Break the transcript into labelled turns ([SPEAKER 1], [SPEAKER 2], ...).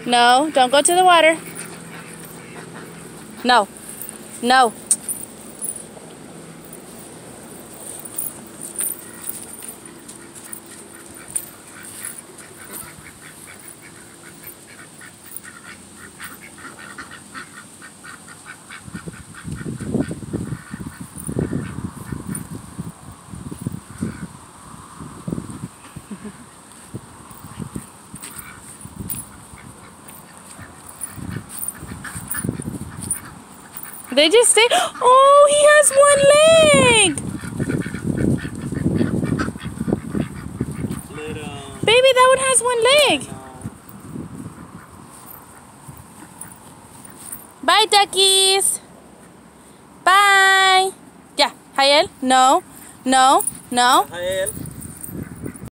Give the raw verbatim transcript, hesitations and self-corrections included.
[SPEAKER 1] No, don't go to the water. No. No. They just stay. Oh, he has one leg.
[SPEAKER 2] Little.
[SPEAKER 1] Baby, that one has one leg. Bye, duckies. Bye. Yeah, Jayel. No, no, no.
[SPEAKER 2] Jayel.